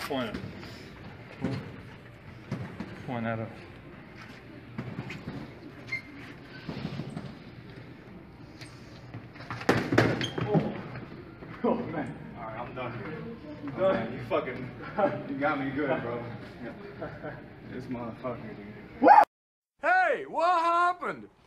Point it. Point at it. Oh man. Alright, I'm done. Done? Man, you fucking, you got me good, bro. This motherfucker, dude. Hey, what happened?